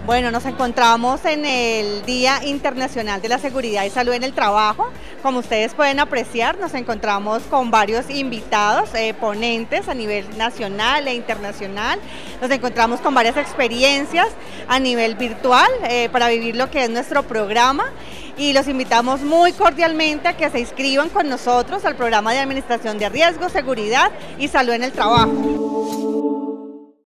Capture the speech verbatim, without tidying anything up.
Bueno, nos encontramos en el Día Internacional de la Seguridad y Salud en el Trabajo. Como ustedes pueden apreciar, nos encontramos con varios invitados, eh, ponentes a nivel nacional e internacional. Nos encontramos con varias experiencias a nivel virtual eh, para vivir lo que es nuestro programa. Y los invitamos muy cordialmente a que se inscriban con nosotros al programa de Administración de Riesgos, Seguridad y Salud en el Trabajo.